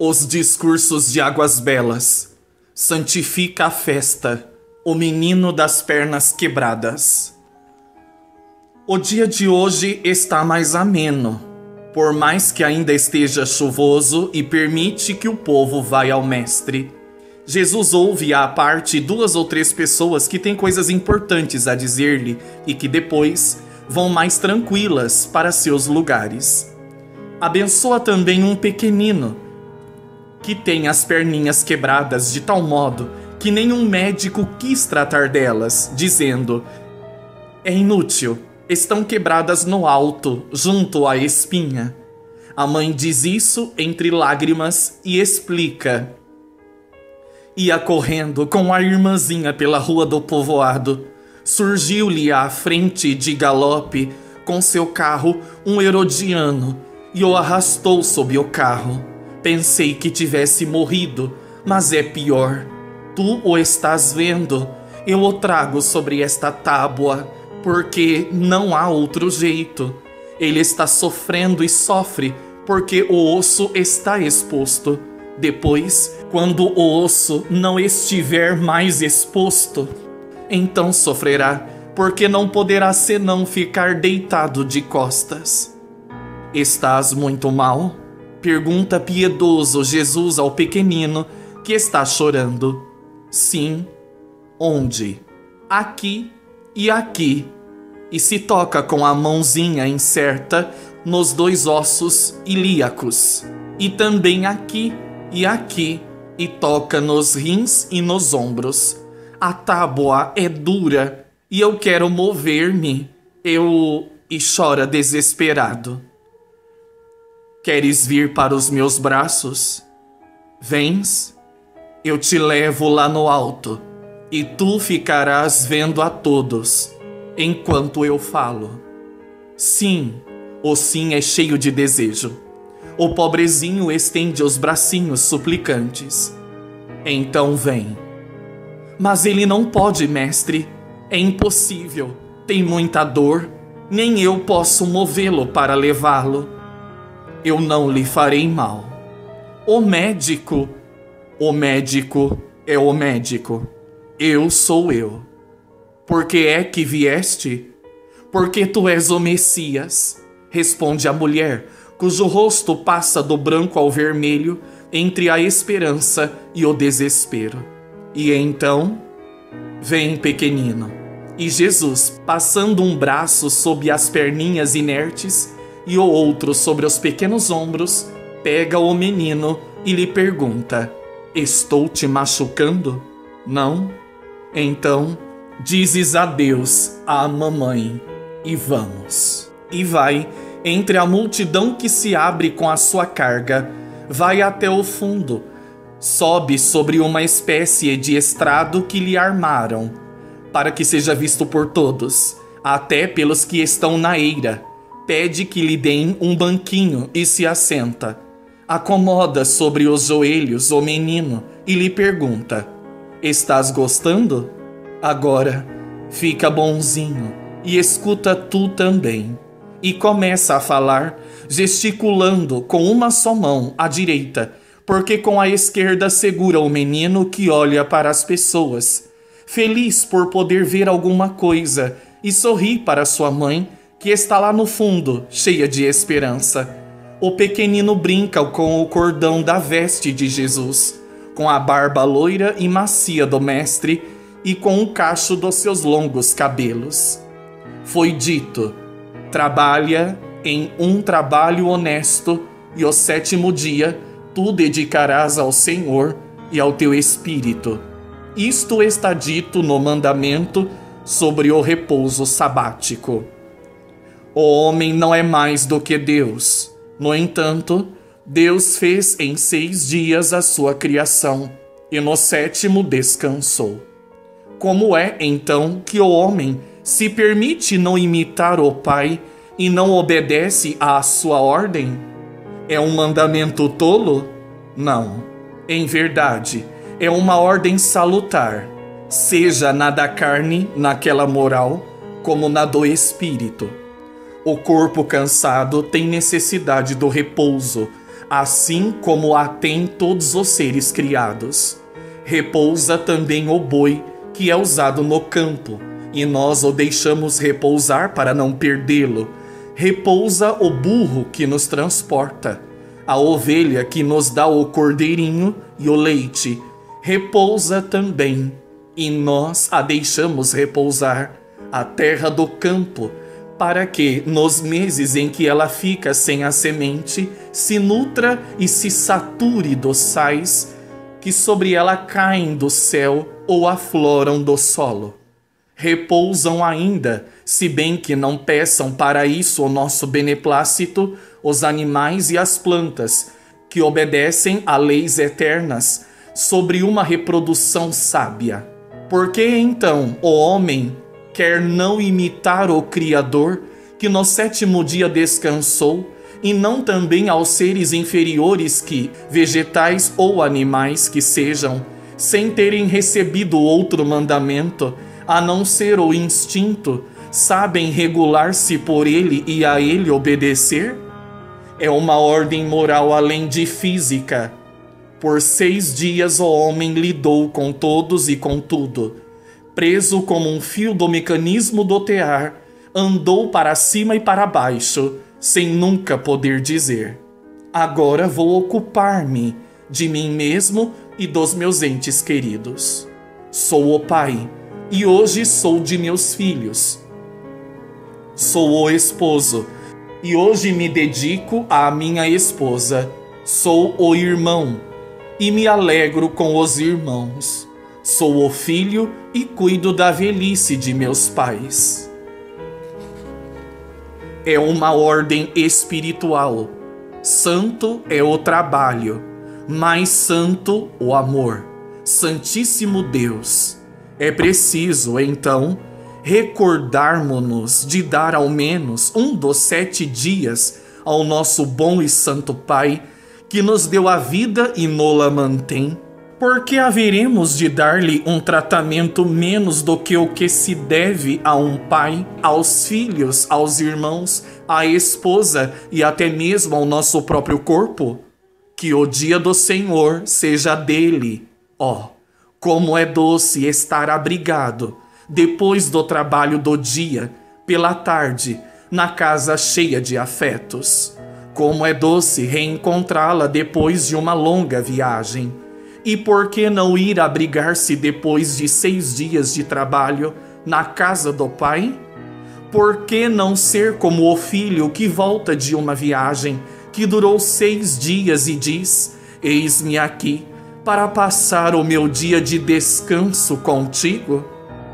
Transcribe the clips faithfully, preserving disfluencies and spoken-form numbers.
Os discursos de águas belas. Santifica a festa, o menino das pernas quebradas. O dia de hoje está mais ameno, por mais que ainda esteja chuvoso e permite que o povo vá ao mestre. Jesus ouve à parte duas ou três pessoas que têm coisas importantes a dizer-lhe e que depois vão mais tranquilas para seus lugares. Abençoa também um pequenino que tem as perninhas quebradas de tal modo que nenhum médico quis tratar delas, dizendo: é inútil, estão quebradas no alto, junto à espinha. A mãe diz isso entre lágrimas e explica. Ia correndo com a irmãzinha pela rua do povoado. Surgiu-lhe à frente de galope, com seu carro, um herodiano, e o arrastou sob o carro. Pensei que tivesse morrido, mas é pior. Tu o estás vendo, eu o trago sobre esta tábua, porque não há outro jeito. Ele está sofrendo e sofre, porque o osso está exposto. Depois, quando o osso não estiver mais exposto, então sofrerá, porque não poderá senão ficar deitado de costas. Estás muito mal? Pergunta piedoso Jesus ao pequenino que está chorando. Sim. Onde? Aqui e aqui. E se toca com a mãozinha incerta nos dois ossos ilíacos. E também aqui e aqui. E toca nos rins e nos ombros. A tábua é dura e eu quero mover-me. Eu... E chora desesperado. Queres vir para os meus braços? Vens? Eu te levo lá no alto, e tu ficarás vendo a todos, enquanto eu falo. Sim, o sim é cheio de desejo. O pobrezinho estende os bracinhos suplicantes. Então vem. Mas ele não pode, mestre. É impossível. Tem muita dor. Nem eu posso movê-lo para levá-lo. Eu não lhe farei mal. O médico, o médico é o médico. Eu sou eu. Por que é que vieste? Porque tu és o Messias, responde a mulher, cujo rosto passa do branco ao vermelho entre a esperança e o desespero. E então, vem, pequenino. E Jesus, passando um braço sob as perninhas inertes e o outro sobre os pequenos ombros, pega o menino e lhe pergunta: estou te machucando? Não? Então, dizes adeus à mamãe e vamos. E vai, entre a multidão que se abre com a sua carga, vai até o fundo, sobe sobre uma espécie de estrado que lhe armaram, para que seja visto por todos, até pelos que estão na eira. Pede que lhe deem um banquinho e se assenta. Acomoda sobre os joelhos o menino e lhe pergunta: estás gostando? Agora, fica bonzinho e escuta tu também. E começa a falar, gesticulando com uma só mão, a direita, porque com a esquerda segura o menino que olha para as pessoas, feliz por poder ver alguma coisa, e sorri para sua mãe, que está lá no fundo, cheia de esperança. O pequenino brinca com o cordão da veste de Jesus, com a barba loira e macia do mestre e com o cacho dos seus longos cabelos. Foi dito: trabalha em um trabalho honesto e o sétimo dia tu dedicarás ao Senhor e ao teu espírito. Isto está dito no mandamento sobre o repouso sabático. O homem não é mais do que Deus. No entanto, Deus fez em seis dias a sua criação, e no sétimo descansou. Como é, então, que o homem se permite não imitar o Pai e não obedece à sua ordem? É um mandamento tolo? Não. Em verdade, é uma ordem salutar, seja na da carne, naquela moral, como na do espírito. O corpo cansado tem necessidade do repouso, assim como a têm todos os seres criados. Repousa também o boi, que é usado no campo, e nós o deixamos repousar para não perdê-lo. Repousa o burro que nos transporta, a ovelha que nos dá o cordeirinho e o leite. Repousa também, e nós a deixamos repousar, a terra do campo, para que, nos meses em que ela fica sem a semente, se nutra e se sature dos sais que sobre ela caem do céu ou afloram do solo. Repousam ainda, se bem que não peçam para isso o nosso beneplácito, os animais e as plantas, que obedecem a leis eternas, sobre uma reprodução sábia. Por que então o homem quer não imitar o Criador, que no sétimo dia descansou, e não também aos seres inferiores que, vegetais ou animais que sejam, sem terem recebido outro mandamento, a não ser o instinto, sabem regular-se por ele e a ele obedecer? É uma ordem moral além de física. Por seis dias o homem lidou com todos e com tudo. Preso como um fio do mecanismo do tear, andou para cima e para baixo, sem nunca poder dizer: agora vou ocupar-me de mim mesmo e dos meus entes queridos. Sou o pai, e hoje sou de meus filhos. Sou o esposo, e hoje me dedico à minha esposa. Sou o irmão, e me alegro com os irmãos. Sou o filho, e cuido da velhice de meus pais. É uma ordem espiritual. Santo é o trabalho, mais santo o amor. Santíssimo Deus, é preciso, então, recordarmos-nos de dar ao menos um dos sete dias ao nosso bom e santo Pai, que nos deu a vida e nola mantém. Porque haveremos de dar-lhe um tratamento menos do que o que se deve a um pai, aos filhos, aos irmãos, à esposa e até mesmo ao nosso próprio corpo? Que o dia do Senhor seja dele. Ó, oh, como é doce estar abrigado, depois do trabalho do dia, pela tarde, na casa cheia de afetos. Como é doce reencontrá-la depois de uma longa viagem. E por que não ir abrigar-se depois de seis dias de trabalho na casa do pai? Por que não ser como o filho que volta de uma viagem que durou seis dias e diz: eis-me aqui para passar o meu dia de descanso contigo?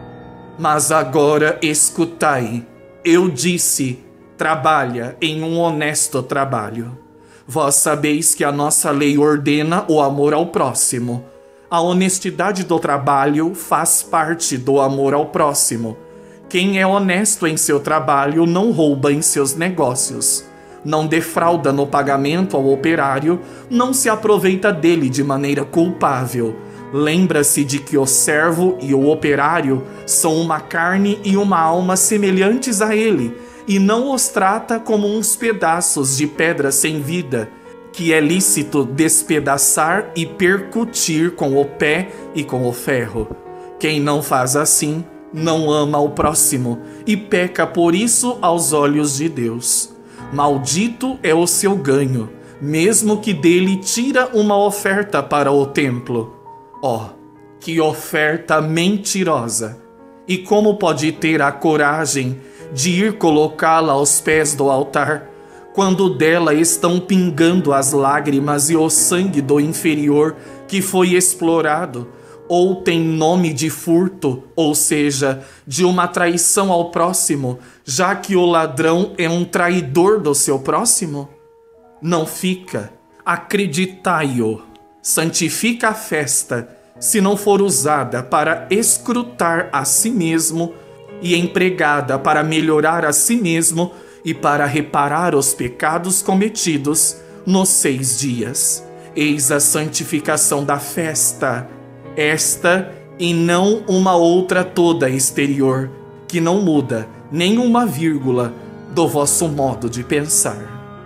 Mas agora escutai, eu disse: trabalha em um honesto trabalho. Vós sabeis que a nossa lei ordena o amor ao próximo. A honestidade do trabalho faz parte do amor ao próximo. Quem é honesto em seu trabalho não rouba em seus negócios, não defrauda no pagamento ao operário, não se aproveita dele de maneira culpável. Lembra-se de que o servo e o operário são uma carne e uma alma semelhantes a ele, e não os trata como uns pedaços de pedra sem vida, que é lícito despedaçar e percutir com o pé e com o ferro. Quem não faz assim, não ama o próximo, e peca por isso aos olhos de Deus. Maldito é o seu ganho, mesmo que dele tira uma oferta para o templo. Ó, oh, que oferta mentirosa! E como pode ter a coragem de ir colocá-la aos pés do altar, quando dela estão pingando as lágrimas e o sangue do inferior que foi explorado, ou tem nome de furto, ou seja, de uma traição ao próximo, já que o ladrão é um traidor do seu próximo? Não fica, acreditai-o, santifica a festa, se não for usada para escrutar a si mesmo e empregada para melhorar a si mesmo e para reparar os pecados cometidos nos seis dias. Eis a santificação da festa, esta e não uma outra toda exterior, que não muda nem uma vírgula do vosso modo de pensar.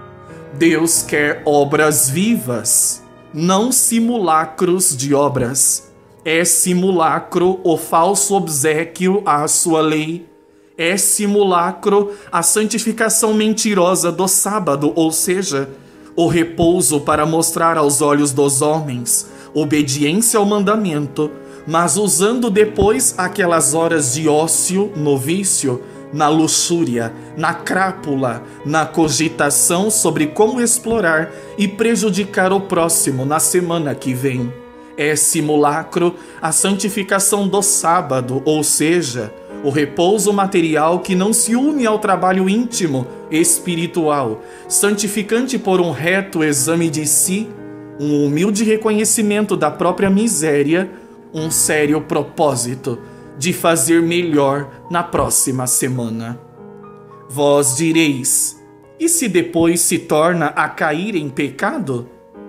Deus quer obras vivas, não simulacros de obras. É simulacro o falso obséquio à sua lei. É simulacro a santificação mentirosa do sábado, ou seja, o repouso para mostrar aos olhos dos homens obediência ao mandamento, mas usando depois aquelas horas de ócio no vício, na luxúria, na crápula, na cogitação sobre como explorar e prejudicar o próximo na semana que vem. É simulacro a santificação do sábado, ou seja, o repouso material que não se une ao trabalho íntimo, espiritual, santificante por um reto exame de si, um humilde reconhecimento da própria miséria, um sério propósito de fazer melhor na próxima semana. Vós direis, e se depois se torna a cair em pecado?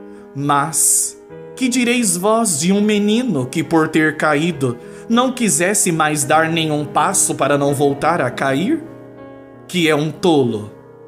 Mas que direis vós de um menino que, por ter caído, não quisesse mais dar nenhum passo para não voltar a cair? Que é um tolo,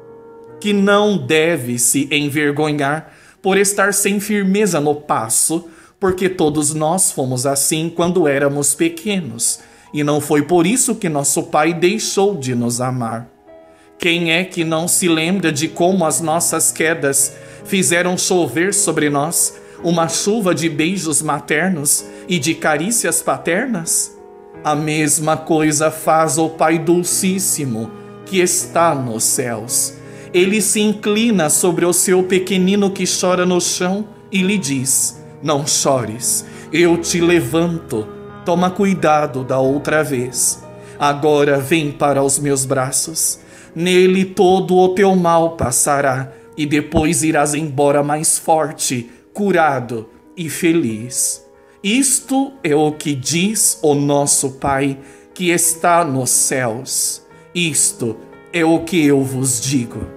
que não deve se envergonhar por estar sem firmeza no passo, porque todos nós fomos assim quando éramos pequenos, e não foi por isso que nosso Pai deixou de nos amar. Quem é que não se lembra de como as nossas quedas fizeram chover sobre nós uma chuva de beijos maternos e de carícias paternas? A mesma coisa faz o Pai Dulcíssimo, que está nos céus. Ele se inclina sobre o seu pequenino que chora no chão e lhe diz: não chores, eu te levanto. Toma cuidado da outra vez. Agora vem para os meus braços. Nele todo o teu mal passará, e depois irás embora mais forte, curado e feliz. Isto é o que diz o nosso Pai que está nos céus. Isto é o que eu vos digo.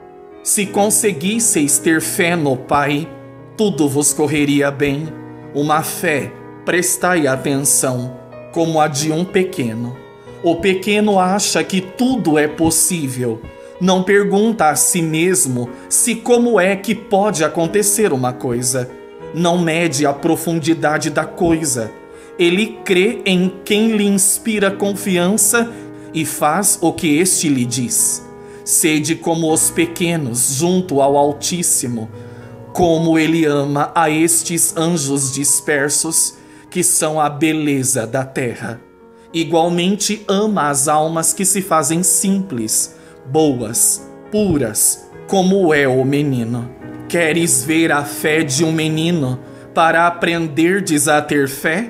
Se conseguisseis ter fé no Pai, tudo vos correria bem. Uma fé, prestai atenção, como a de um pequeno. O pequeno acha que tudo é possível. Não pergunta a si mesmo se como é que pode acontecer uma coisa. Não mede a profundidade da coisa. Ele crê em quem lhe inspira confiança e faz o que este lhe diz. Sede como os pequenos junto ao Altíssimo, como ele ama a estes anjos dispersos, que são a beleza da terra. Igualmente ama as almas que se fazem simples, boas, puras, como é o menino. Queres ver a fé de um menino para aprenderdes a ter fé?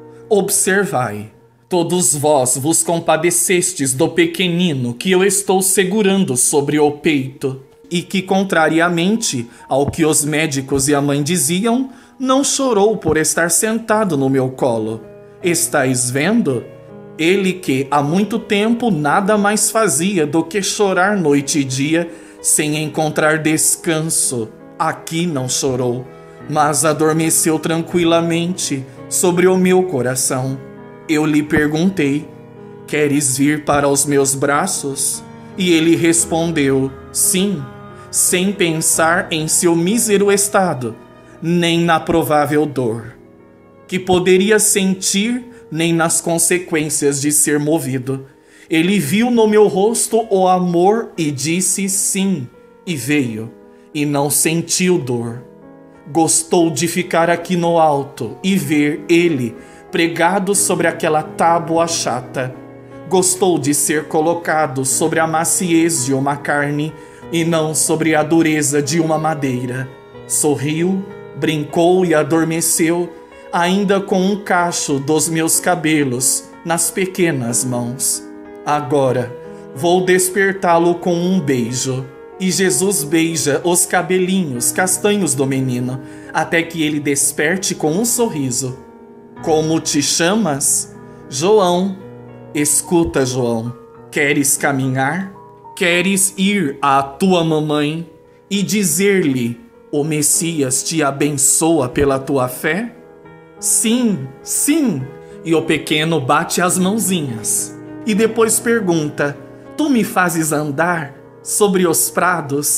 Observai, todos vós vos compadecestes do pequenino que eu estou segurando sobre o peito, e que, contrariamente ao que os médicos e a mãe diziam, não chorou por estar sentado no meu colo. Estais vendo? Ele que há muito tempo nada mais fazia do que chorar noite e dia sem encontrar descanso, aqui não chorou, mas adormeceu tranquilamente sobre o meu coração. Eu lhe perguntei: queres vir para os meus braços? E ele respondeu: sim, sem pensar em seu mísero estado, nem na provável dor que poderia sentir, nem nas consequências de ser movido. Ele viu no meu rosto o amor e disse sim, e veio, e não sentiu dor. Gostou de ficar aqui no alto e ver ele pregado sobre aquela tábua chata. Gostou de ser colocado sobre a maciez de uma carne e não sobre a dureza de uma madeira. Sorriu, brincou e adormeceu, ainda com um cacho dos meus cabelos nas pequenas mãos. Agora vou despertá-lo com um beijo. E Jesus beija os cabelinhos castanhos do menino, até que ele desperte com um sorriso. Como te chamas? João. Escuta, João, queres caminhar? Queres ir à tua mamãe e dizer-lhe: o Messias te abençoa pela tua fé? Sim, sim. E o pequeno bate as mãozinhas e depois pergunta: tu me fazes andar sobre os prados?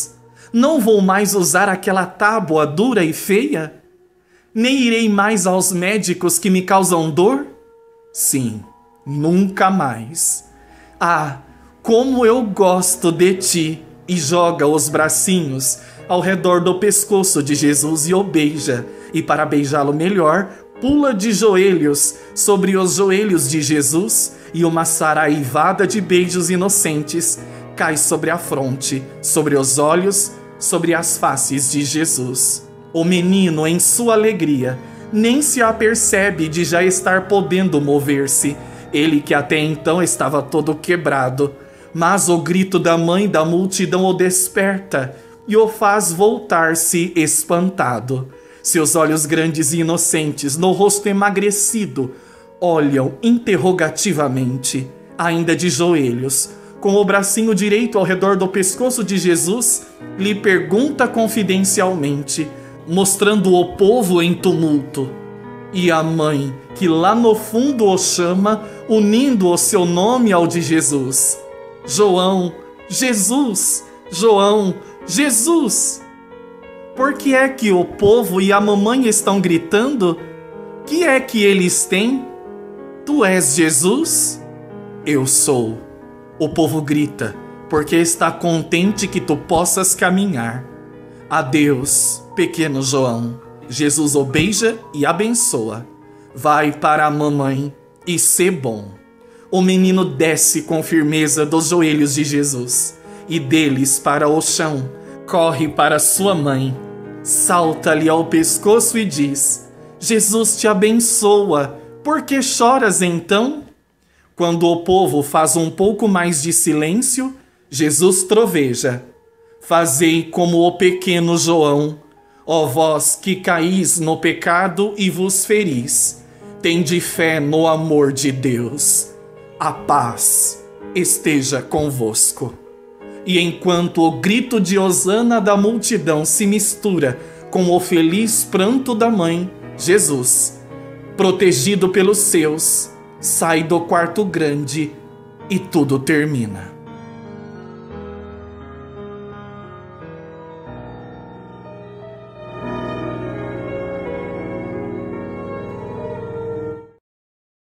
Não vou mais usar aquela tábua dura e feia? Nem irei mais aos médicos que me causam dor? Sim, nunca mais. Ah, como eu gosto de ti! E joga os bracinhos ao redor do pescoço de Jesus e o beija. E para beijá-lo melhor, pula de joelhos sobre os joelhos de Jesus e uma saraivada de beijos inocentes cai sobre a fronte, sobre os olhos, sobre as faces de Jesus. O menino, em sua alegria, nem se apercebe de já estar podendo mover-se, ele que até então estava todo quebrado. Mas o grito da mãe da multidão o desperta e o faz voltar-se espantado. Seus olhos grandes e inocentes, no rosto emagrecido, olham interrogativamente, ainda de joelhos. Com o bracinho direito ao redor do pescoço de Jesus, lhe pergunta confidencialmente, mostrando o povo em tumulto. E a mãe, que lá no fundo o chama, unindo o seu nome ao de Jesus. João, Jesus, João, Jesus. Por que é que o povo e a mamãe estão gritando? Que é que eles têm? Tu és Jesus? Eu sou. O povo grita, porque está contente que tu possas caminhar. Adeus, pequeno João. Jesus o beija e abençoa. Vai para a mamãe e sê bom. O menino desce com firmeza dos joelhos de Jesus e deles para o chão, corre para sua mãe, salta-lhe ao pescoço e diz: Jesus te abençoa, por que choras então? Quando o povo faz um pouco mais de silêncio, Jesus troveja: fazei como o pequeno João, ó vós que caís no pecado e vos feris, tende fé no amor de Deus. A paz esteja convosco. E enquanto o grito de hosana da multidão se mistura com o feliz pranto da mãe, Jesus, protegido pelos seus, sai do quarto grande e tudo termina.